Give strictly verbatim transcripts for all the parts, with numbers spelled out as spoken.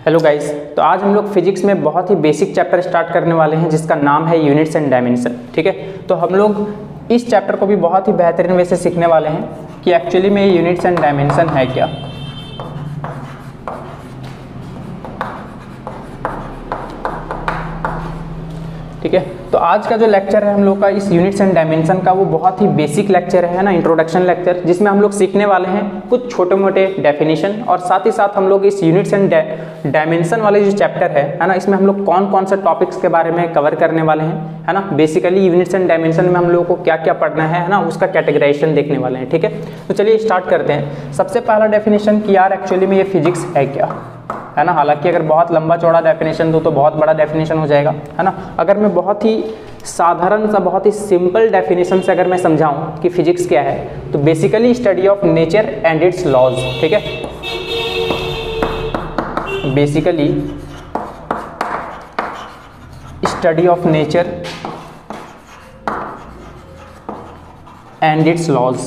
Hello guys, तो आज हम लोग फिजिक्स में बहुत ही बेसिक चैप्टर स्टार्ट करने वाले हैं जिसका नाम है यूनिट्स एंड डायमेंशन। ठीक है, तो हम लोग इस चैप्टर को भी बहुत ही बेहतरीन वे से सीखने वाले हैं कि एक्चुअली में यूनिट्स एंड डायमेंशन है क्या। ठीक है, तो आज का जो लेक्चर है हम लोग का इस यूनिट्स एंड डायमेंशन का वो बहुत ही बेसिक लेक्चर है ना, इंट्रोडक्शन लेक्चर, जिसमें हम लोग सीखने वाले हैं कुछ छोटे मोटे डेफिनेशन और साथ ही साथ हम लोग इस यूनिट्स एंड डायमेंशन वाले जो चैप्टर है है ना, इसमें हम लोग कौन कौन से टॉपिक्स के बारे में कवर करने वाले हैं है ना। बेसिकली यूनिट्स एंड डायमेंशन में हम लोगों को क्या क्या पढ़ना है है ना, उसका कैटेगराइजेशन देखने वाले हैं। ठीक है, तो चलिए स्टार्ट करते हैं। सबसे पहला डेफिनेशन कि यार एक्चुअली में ये फिजिक्स है क्या है ना। हालांकि अगर बहुत लंबा चौड़ा डेफिनेशन दो तो बहुत बड़ा डेफिनेशन हो जाएगा है ना। अगर मैं बहुत ही साधारण सा बहुत ही सिंपल डेफिनेशन से अगर मैं समझाऊं कि फिजिक्स क्या है, तो basically study of nature and its laws. ठीक है, basically study of nature and its laws.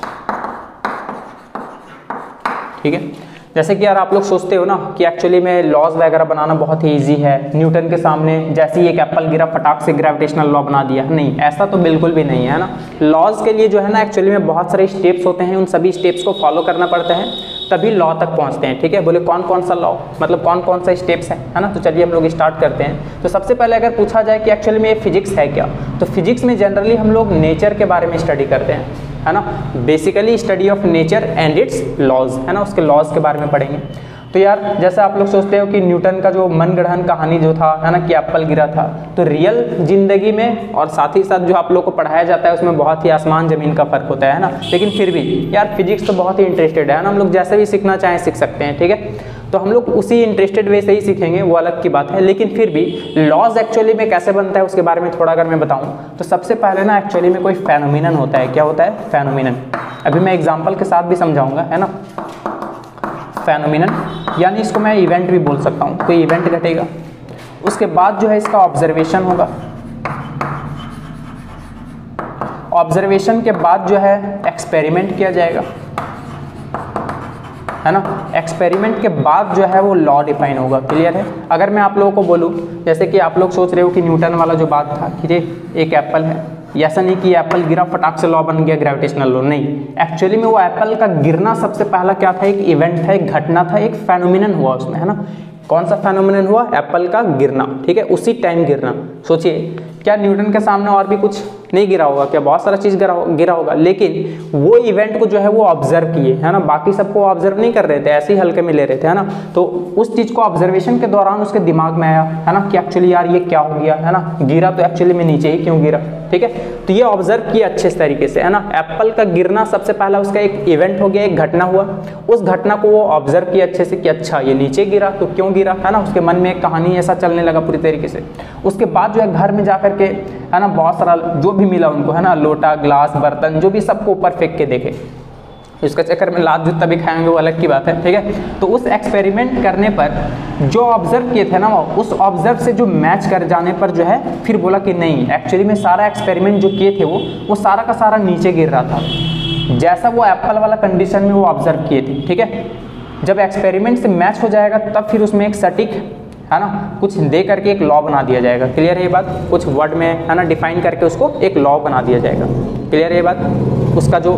ठीक है, जैसे कि यार आप लोग सोचते हो ना कि एक्चुअली में लॉज वगैरह बनाना बहुत ही इजी है, न्यूटन के सामने जैसे ही एक एप्पल गिरा फटाक से ग्रेविटेशनल लॉ बना दिया। नहीं, ऐसा तो बिल्कुल भी नहीं है ना। लॉज के लिए जो है ना एक्चुअली में बहुत सारे स्टेप्स होते हैं, उन सभी स्टेप्स को फॉलो करना पड़ता है तभी लॉ तक पहुंचते हैं। ठीक है, बोले कौन कौन सा लॉ, मतलब कौन कौन सा स्टेप्स है है ना। तो चलिए हम लोग स्टार्ट करते हैं। तो सबसे पहले अगर पूछा जाए कि एक्चुअली में ये फिजिक्स है क्या, तो फिजिक्स में जनरली हम लोग नेचर के बारे में स्टडी करते हैं है ना। Basically study of nature and its laws है ना, उसके लॉज के बारे में पढ़ेंगे। तो यार जैसे आप लोग सोचते हो कि न्यूटन का जो मनगढ़ंत कहानी जो था है ना कि एप्पल गिरा था, तो रियल जिंदगी में और साथ ही साथ जो आप लोग को पढ़ाया जाता है उसमें बहुत ही आसमान जमीन का फर्क होता है ना। लेकिन फिर भी यार फिजिक्स तो बहुत ही इंटरेस्टेड है ना, हम लोग जैसे भी सीखना चाहें सीख सकते हैं। ठीक है, तो हम लोग उसी इंटरेस्टेड वे से ही सीखेंगे, वो अलग की बात है। लेकिन फिर भी लॉज एक्चुअली में कैसे बनता है उसके बारे में थोड़ा अगर मैं बताऊं, तो सबसे पहले ना एक्चुअली में कोई फेनोमिनन होता है। क्या होता है? फेनोमिनन। अभी मैं एग्जांपल के साथ भी समझाऊंगा है ना। फेनोमिनन यानी इसको मैं इवेंट भी बोल सकता हूँ, कोई इवेंट घटेगा, उसके बाद जो है इसका ऑब्जर्वेशन होगा, ऑब्जर्वेशन के बाद जो है एक्सपेरिमेंट किया जाएगा है ना। एक्सपेरिमेंट के बाद जो है वो लॉ डिफाइन होगा। क्लियर है? अगर मैं आप लोगों को बोलूँ जैसे कि आप लोग सोच रहे हो कि न्यूटन वाला जो बात था कि ये एक एप्पल है, ऐसा नहीं कि एप्पल गिरा फटाक से लॉ बन गया ग्रेविटेशनल लॉ। नहीं, एक्चुअली में वो एप्पल का गिरना सबसे पहला क्या था, एक इवेंट था, एक घटना था, एक फेनोमिनन हुआ उसमें है ना। कौन सा फेनोमिनन हुआ? एप्पल का गिरना। ठीक है, उसी टाइम गिरना। सोचिए क्या न्यूटन के सामने और भी कुछ नहीं गिरा होगा क्या? बहुत सारा चीज गिरा गिरा होगा, लेकिन वो इवेंट को जो है वो ऑब्जर्व किए है ना। बाकी सबको ऑब्जर्व नहीं कर रहे थे, ऐसे ही हल्के में ले रहे थे है ना। तो उस चीज को ऑब्जर्वेशन के दौरान उसके दिमाग में आया है ना कि एक्चुअली यार ये क्या हो गया है ना, गिरा तो एक्चुअली में नीचे ही क्यों गिरा। ठीक है, तो ये ऑब्जर्व किया अच्छे तरीके से है ना। एप्पल का गिरना सबसे पहला उसका एक इवेंट हो गया, एक घटना हुआ, उस घटना को वो ऑब्जर्व किया अच्छे से कि अच्छा ये नीचे गिरा तो क्यों गिरा है ना। उसके मन में एक कहानी ऐसा चलने लगा पूरी तरीके से। उसके बाद जो है घर में जाकर के है ना बहुत सारा जो भी मिला उनको है ना, लोटा ग्लास बर्तन जो भी सबको ऊपर फेंक के देखे। इसके चक्कर में लात जूता भी खाएंगे, वो अलग की बात है। ठीक है, तो उस एक्सपेरिमेंट करने पर जो ऑब्जर्व किए थे ना, उस ऑब्जर्व से जो मैच कर जाने पर जो है फिर बोला कि नहीं एक्चुअली में सारा एक्सपेरिमेंट जो किए थे वो वो सारा का सारा नीचे गिर रहा था, जैसा वो एप्पल वाला कंडीशन में वो ऑब्जर्व किए थे। ठीक है, जब एक्सपेरिमेंट से मैच हो जाएगा तब फिर उसमें एक सटीक है ना कुछ दे करके एक लॉ बना दिया जाएगा। क्लियर है ये बात? कुछ वर्ड में है ना डिफाइन करके उसको एक लॉ बना दिया जाएगा। क्लियर है ये बात? उसका जो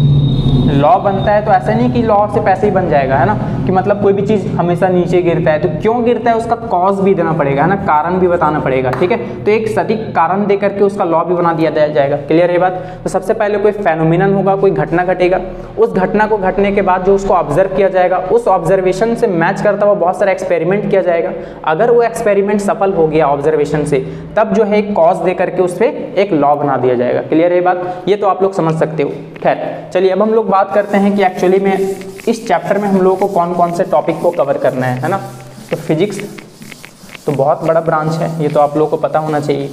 लॉ बनता है तो ऐसा नहीं कि लॉ सिर्फ ऐसे ही बन जाएगा है ना, कि मतलब कोई भी चीज़ हमेशा नीचे गिरता है तो क्यों गिरता है उसका कॉज भी देना पड़ेगा है ना, कारण भी बताना पड़ेगा। ठीक है, तो एक सटीक कारण दे करके उसका लॉ भी बना दिया जाएगा। क्लियर है बात? तो सबसे पहले कोई फेनोमिनन होगा, कोई घटना घटेगा, उस घटना को घटने के बाद जो उसको ऑब्जर्व किया जाएगा, उस ऑब्जर्वेशन से मैच करता हुआ बहुत सारा एक्सपेरिमेंट किया जाएगा। अगर वो एक्सपेरिमेंट सफल हो गया ऑब्जर्वेशन से, तब जो है एक कॉज दे करके उस पर एक लॉ बना दिया जाएगा। क्लियर है बात? ये तो आप लोग समझ सकते हो। खैर चलिए अब हम लोग बात करते हैं कि एक्चुअली में इस चैप्टर में हम लोगों को कौन कौन से टॉपिक को कवर करना है है ना। तो फिजिक्स तो बहुत बड़ा ब्रांच है, ये तो आप लोगों को पता होना चाहिए।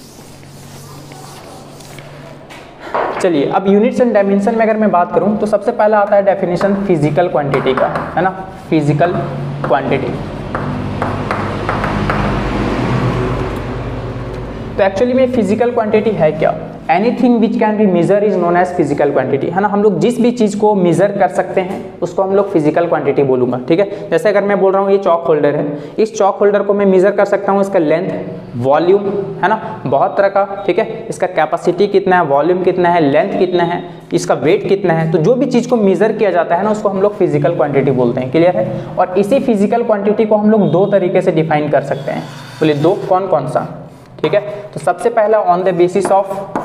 चलिए अब यूनिट्स एंड डायमेंशन में अगर मैं बात करूं तो सबसे पहला आता है डेफिनेशन फिजिकल क्वांटिटी का है ना। फिजिकल क्वांटिटी तो एक्चुअली में फिजिकल क्वांटिटी है क्या? Anything which can be measure is known as physical quantity, है ना। हम लोग जिस भी चीज़ को मेजर कर सकते हैं उसको हम लोग फिजिकल क्वांटिटी बोलूँगा, ठीक है। जैसे अगर मैं बोल रहा हूँ ये चॉक होल्डर है, इस चॉक होल्डर को मैं मेजर कर सकता हूँ, इसका लेंथ, वॉल्यूम, है ना, बहुत तरह का, ठीक है। इसका कैपेसिटी कितना है, वॉल्यूम कितना है, लेंथ कितना है, इसका वेट कितना है। तो जो भी चीज़ को मेजर किया जाता है ना उसको हम लोग फिजिकल क्वांटिटी बोलते हैं, क्लियर है। और इसी फिजिकल क्वांटिटी को हम लोग दो तरीके से डिफाइन कर सकते हैं, बोलिए दो, कौन कौन सा, ठीक है। तो सबसे पहला on the basis of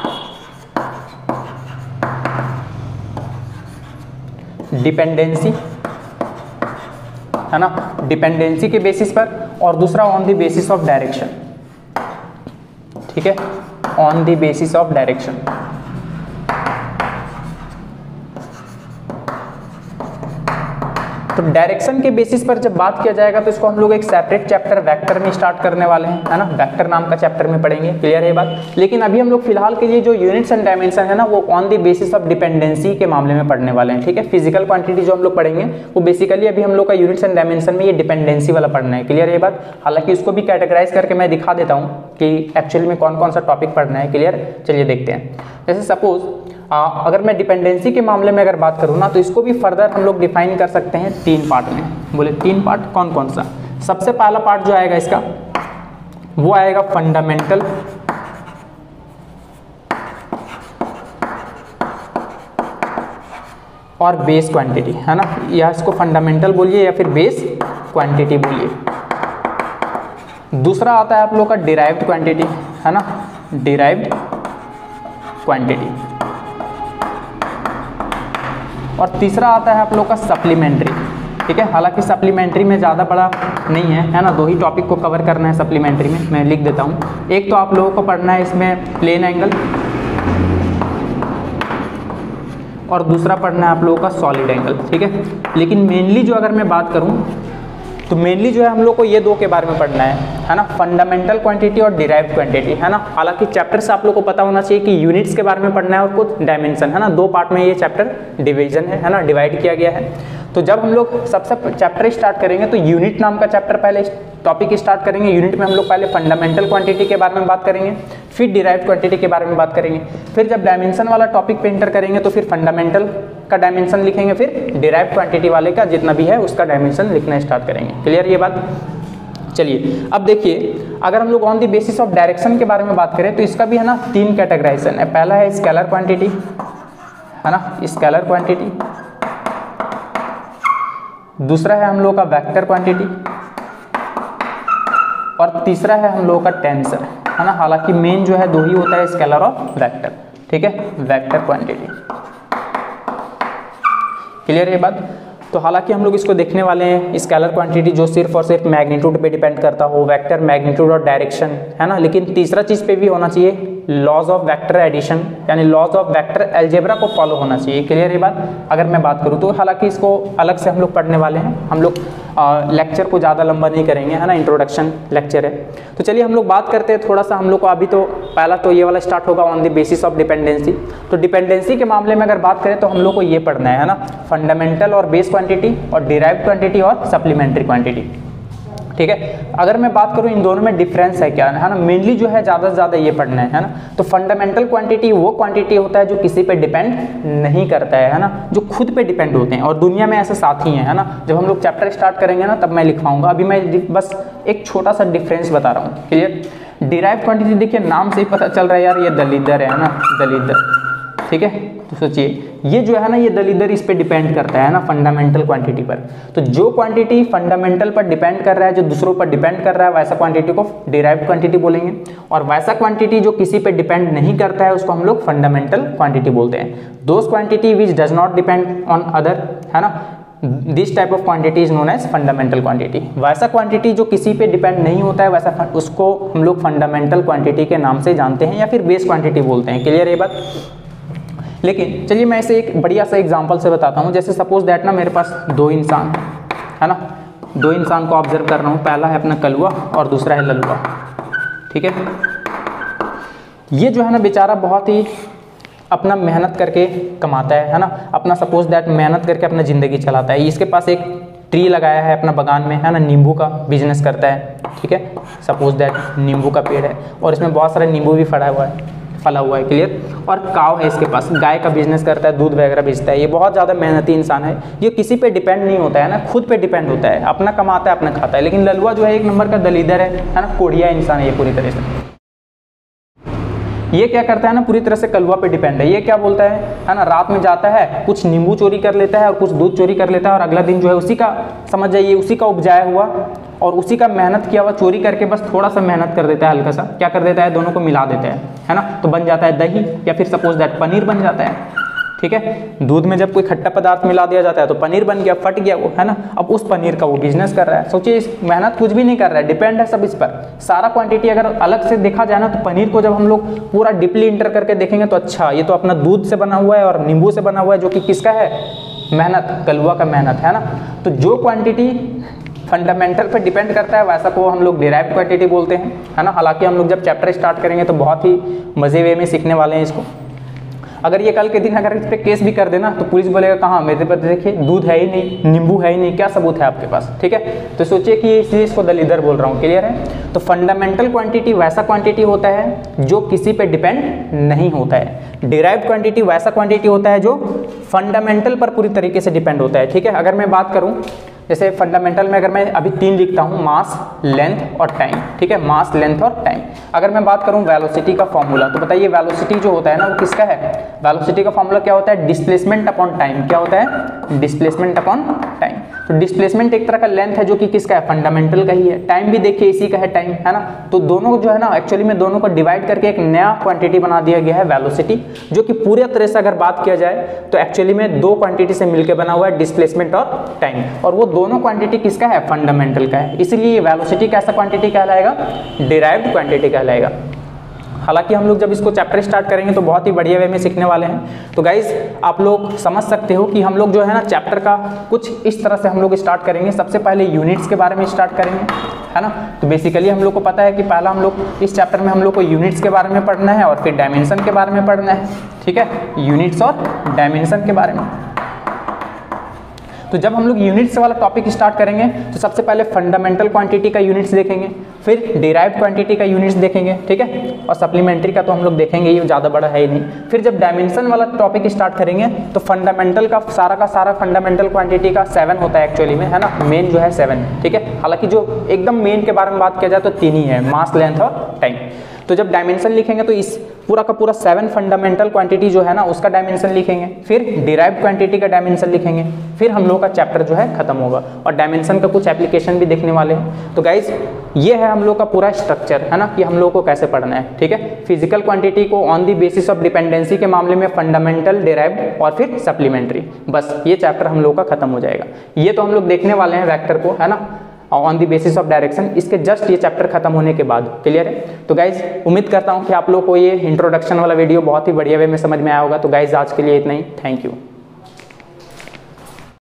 dependency, है ना, डिपेंडेंसी के बेसिस पर, और दूसरा on the basis of direction, ठीक है, on the basis of direction. तो डायरेक्शन के बेसिस पर जब बात किया जाएगा तो इसको हम लोग एक सेपरेट चैप्टर वेक्टर में स्टार्ट करने वाले हैं, है ना, वेक्टर नाम का चैप्टर में पढ़ेंगे, क्लियर है ये बात। लेकिन अभी हम लोग फिलहाल के लिए जो यूनिट्स एंड डायमेंशन है ना वो on the basis of dependency के मामले में पढ़ने वाले हैं, ठीक है। फिजिकल क्वांटिटी जो हम लोग पढ़ेंगे वो बेसिकली अभी हम लोग का यूनिट्स एंड डायमेंशन में ये डिपेंडेंसी वाला पढ़ना है, क्लियर है ये बात। हालांकि इसको भी कैटेगराइज करके मैं दिखा देता हूँ कि एक्चुअली में कौन कौन सा टॉपिक पढ़ना है, क्लियर। चलिए देखते हैं। जैसे सपोज आ, अगर मैं डिपेंडेंसी के मामले में अगर बात करूँ ना तो इसको भी फर्दर हम लोग डिफाइन कर सकते हैं तीन पार्ट में, बोले तीन पार्ट, कौन कौन सा। सबसे पहला पार्ट जो आएगा इसका वो आएगा फंडामेंटल, और बेस क्वांटिटी, है ना, या इसको फंडामेंटल बोलिए या फिर बेस क्वांटिटी बोलिए। दूसरा आता है आप लोग का डिराइव्ड क्वांटिटी, है ना, डिराइव्ड क्वांटिटी। और तीसरा आता है आप लोग का सप्लीमेंट्री, ठीक है। हालांकि सप्लीमेंट्री में ज़्यादा बड़ा नहीं है, है ना, दो ही टॉपिक को कवर करना है सप्लीमेंट्री में, मैं लिख देता हूँ। एक तो आप लोगों को पढ़ना है इसमें प्लेन एंगल, और दूसरा पढ़ना है आप लोगों का सॉलिड एंगल, ठीक है। लेकिन मेनली जो अगर मैं बात करूँ तो मेनली जो है हम लोग को ये दो के बारे में पढ़ना है, है ना, फंडामेंटल क्वांटिटी और डिराइव्ड क्वांटिटी, है ना। हालांकि चैप्टर से आप लोग को पता होना चाहिए कि यूनिट्स के बारे में पढ़ना है और कुछ डायमेंशन, है ना, दो पार्ट में ये चैप्टर डिवीजन है, है ना, डिवाइड किया गया है। तो जब हम लोग सबसे चैप्टर स्टार्ट करेंगे तो यूनिट नाम का चैप्टर पहले टॉपिक स्टार्ट करेंगे। यूनिट में हम लोग पहले फंडामेंटल क्वांटिटी के बारे में बात करेंगे, फिर डिराइव्ड क्वांटिटी के बारे में बात करेंगे, फिर जब डायमेंशन वाला टॉपिक पे एंटर करेंगे तो फिर फंडामेंटल का डायमेंशन लिखेंगे, फिर डिराइव्ड क्वांटिटी वाले का जितना भी है उसका डायमेंशन लिखना स्टार्ट करेंगे, क्लियर ये बात। चलिए अब देखिए, अगर हम लोग on the basis of direction के बारे में बात करें तो इसका भी है ना तीन कैटेगराइजेशन है। पहला है स्केलर क्वांटिटी, है ना, स्केलर क्वांटिटी। दूसरा है हम लोग का वेक्टर क्वांटिटी, और तीसरा है हम लोग का टेंसर, है ना। हालांकि मेन जो है दो ही होता है, स्केलर और वेक्टर, ठीक है, वेक्टर क्वांटिटी, क्लियर है ये बात। तो हालांकि हम लोग इसको देखने वाले हैं स्केलर क्वांटिटी जो सिर्फ और सिर्फ मैग्नीट्यूड पे डिपेंड करता हो, वेक्टर मैग्नीट्यूड और डायरेक्शन, है ना। लेकिन तीसरा चीज़ पे भी होना चाहिए लॉज ऑफ वेक्टर एडिशन, यानी लॉज ऑफ वेक्टर अलजेब्रा को फॉलो होना चाहिए, क्लियर ये बात। अगर मैं बात करूँ तो हालांकि इसको अलग से हम लोग पढ़ने वाले हैं, हम लोग लेक्चर को ज़्यादा लंबा नहीं करेंगे, है ना, इंट्रोडक्शन लेक्चर है। तो चलिए हम लोग बात करते हैं थोड़ा सा, हम लोग को अभी तो पहला तो ये वाला स्टार्ट होगा on the basis of dependency. तो डिपेंडेंसी के मामले में अगर बात करें तो हम लोग को ये पढ़ना है, है ना, फंडामेंटल और बेस क्वांटिटी, और डिराइव्ड क्वांटिटी और सप्लीमेंट्री क्वांटिटी, ठीक है। अगर मैं बात करूं इन दोनों में डिफरेंस है क्या, है ना, मेनली जो है ज़्यादा से ज़्यादा ये पढ़ना है, है ना। तो फंडामेंटल क्वांटिटी वो क्वांटिटी होता है जो किसी पे डिपेंड नहीं करता है, है ना, जो खुद पे डिपेंड होते हैं, और दुनिया में ऐसे साथी हैं, है ना। जब हम लोग चैप्टर स्टार्ट करेंगे ना तब मैं लिखवाऊंगा, अभी मैं बस एक छोटा सा डिफरेंस बता रहा हूँ, क्लियर। डिराइव्ड क्वांटिटी देखिए नाम से ही पता चल रहा है यार, ये दलिदर है ना, दलिदर, ठीक है। तो सोचिए ये जो है ना ये दलिदर इस पे डिपेंड करता है ना फंडामेंटल क्वांटिटी पर। तो जो क्वांटिटी फंडामेंटल पर डिपेंड कर रहा है, जो दूसरों पर डिपेंड कर रहा है, वैसा क्वांटिटी को डिराइव्ड क्वांटिटी बोलेंगे। और वैसा क्वांटिटी जो किसी पे डिपेंड नहीं करता है उसको हम लोग फंडामेंटल क्वांटिटी बोलते हैं। Those quantity which does not depend on other, है ना, this type of quantity is known as fundamental quantity. वैसा क्वांटिटी जो किसी पे डिपेंड नहीं होता है वैसा उसको हम लोग फंडामेंटल क्वांटिटी के नाम से जानते हैं, या फिर बेस क्वांटिटी बोलते हैं, क्लियर ये बात। लेकिन चलिए मैं इसे एक बढ़िया सा एग्जांपल से बताता हूँ। जैसे सपोज दैट ना मेरे पास दो इंसान है ना, दो इंसान को ऑब्जर्व कर रहा हूँ, पहला है अपना कलुआ और दूसरा है ललुआ, ठीक है। ये जो है ना बेचारा बहुत ही अपना मेहनत करके कमाता है, है ना, अपना सपोज दैट मेहनत करके अपना ज़िंदगी चलाता है। इसके पास एक ट्री लगाया है अपना बागान में, है ना, नींबू का बिजनेस करता है, ठीक है। सपोज दैट नींबू का पेड़ है और इसमें बहुत सारे नींबू भी फड़ा हुआ है। पला हुआ है, क्लियर। और काव है इसके पास, गाय का बिजनेस करता है, दूध वगैरह बेचता है। ये बहुत ज़्यादा मेहनती इंसान है, ये किसी पे डिपेंड नहीं होता है ना, खुद पे डिपेंड होता है, अपना कमाता है अपना खाता है। लेकिन ललुआ जो है एक नंबर का दलीदर है है ना, कोढ़िया इंसान है ये पूरी तरह से। ये क्या करता है ना, पूरी तरह से कलुआ पे डिपेंड है। ये क्या बोलता है है ना, रात में जाता है, कुछ नींबू चोरी कर लेता है और कुछ दूध चोरी कर लेता है, और अगला दिन जो है उसी का, समझ जाइए, उसी का उपजाया हुआ और उसी का मेहनत किया हुआ चोरी करके बस थोड़ा सा मेहनत कर देता है, हल्का सा क्या कर देता है, दोनों को मिला देता है है ना, तो बन जाता है दही, या फिर सपोज दैट पनीर बन जाता है। ठीक है, दूध में जब कोई खट्टा पदार्थ मिला दिया जाता है तो पनीर बन गया, फट गया वो, है ना। अब उस पनीर का वो बिजनेस कर रहा है। सोचिए, इस मेहनत कुछ भी नहीं कर रहा है, डिपेंड है सब इस पर। सारा क्वांटिटी अगर अलग से देखा जाए ना, तो पनीर को जब हम लोग पूरा डीपली इंटर करके देखेंगे तो अच्छा, ये तो अपना दूध से बना हुआ है और नींबू से बना हुआ है, जो कि किसका है, मेहनत, कलुआ का मेहनत, है ना। तो जो क्वांटिटी फंडामेंटल पे डिपेंड करता है वैसा को हम लोग डिराइव्ड क्वांटिटी बोलते हैं, है ना। हालांकि हम लोग जब चैप्टर स्टार्ट करेंगे तो बहुत ही मजे वे में सीखने वाले हैं इसको। अगर ये कल के दिन अगर इस पर केस भी कर देना तो पुलिस बोलेगा कहाँ, मेरे पास देखिए दूध है ही नहीं, नींबू है ही नहीं, क्या सबूत है आपके पास। ठीक है, तो सोचिए कि इसलिए इसको दलीदर बोल रहा हूँ, क्लियर है। तो फंडामेंटल क्वांटिटी वैसा क्वांटिटी होता है जो किसी पे डिपेंड नहीं होता है। डिराइव्ड क्वांटिटी वैसा क्वांटिटी होता है जो फंडामेंटल पर पूरी तरीके से डिपेंड होता है। ठीक है, अगर मैं बात करूँ जैसे फंडामेंटल में, अगर मैं अभी तीन लिखता हूँ, मास, लेंथ और टाइम। ठीक है, मास, लेंथ और टाइम। अगर मैं बात करूँ वेलोसिटी का फॉर्मूला, तो बताइए वेलोसिटी जो होता है ना वो किसका है, वेलोसिटी का फॉर्मूला क्या होता है, डिस्प्लेसमेंट अपॉन टाइम। क्या होता है, डिस्प्लेसमेंट अपॉन टाइम। तो डिस्प्लेसमेंट एक तरह का लेंथ है जो कि किसका है, फंडामेंटल का ही है। टाइम भी देखिए इसी का है, टाइम, है ना। तो दोनों जो है ना, एक्चुअली में दोनों को डिवाइड करके एक नया क्वांटिटी बना दिया गया है, वेलोसिटी, जो कि पूरे तरह से अगर बात किया जाए तो एक्चुअली में दो क्वांटिटी से मिलकर बना हुआ है, डिस्प्लेसमेंट और टाइम। और वो दोनों क्वांटिटी किसका है, फंडामेंटल का है। इसलिए वेलोसिटी कैसा क्वांटिटी कहलाएगा, डिराइव्ड क्वांटिटी कहलाएगा। हालांकि हम लोग जब इसको चैप्टर स्टार्ट करेंगे तो बहुत ही बढ़िया वे में सीखने वाले हैं। तो गाइज आप लोग समझ सकते हो कि हम लोग जो है ना चैप्टर का कुछ इस तरह से हम लोग स्टार्ट करेंगे। सबसे पहले यूनिट्स के बारे में स्टार्ट करेंगे, है ना। तो बेसिकली हम लोग को पता है कि पहला हम लोग इस चैप्टर में हम लोग को यूनिट्स के बारे में पढ़ना है और फिर डायमेंशन के बारे में पढ़ना है। ठीक है, यूनिट्स और डायमेंशन के बारे में। तो जब हम लोग यूनिट्स वाला टॉपिक स्टार्ट करेंगे तो सबसे पहले फंडामेंटल क्वांटिटी का यूनिट्स देखेंगे, फिर डिराइव्ड क्वांटिटी का यूनिट्स देखेंगे। ठीक है, और सप्लीमेंट्री का तो हम लोग देखेंगे, ये ज़्यादा बड़ा है ही नहीं। फिर जब डायमेंशन वाला टॉपिक स्टार्ट करेंगे तो फंडामेंटल का सारा का सारा फंडामेंटल क्वांटिटी का सेवन होता है एक्चुअली में, है ना। मेन जो है सेवन। ठीक है, हालांकि जो एकदम मेन के बारे में बात किया जाए तो तीन ही है, मास, लेंथ और टाइम। तो जब डायमेंशन लिखेंगे तो इस पूरा का पूरा सेवन फंडामेंटल क्वांटिटी जो है ना उसका डायमेंशन लिखेंगे, फिर डिराइव्ड क्वांटिटी का डायमेंशन लिखेंगे, फिर हम लोग का चैप्टर जो है खत्म होगा। और डायमेंशन का कुछ एप्लीकेशन भी देखने वाले हैं। तो गाइज ये है हम लोग का पूरा स्ट्रक्चर, है ना, कि हम लोग को कैसे पढ़ना है। ठीक है, फिजिकल क्वांटिटी को on the basis of dependency के मामले में फंडामेंटल, डिराइव्ड और फिर सप्लीमेंट्री, बस ये चैप्टर हम लोग का खत्म हो जाएगा। ये तो हम लोग देखने वाले हैं वेक्टर को, है ना, on the basis of direction, इसके जस्ट ये चैप्टर खत्म होने के बाद। क्लियर है। तो गाइज उम्मीद करता हूँ कि आप लोग को ये इंट्रोडक्शन वाला वीडियो बहुत ही बढ़िया वे में समझ में आया होगा। तो गाइज आज के लिए इतना ही, थैंक यू।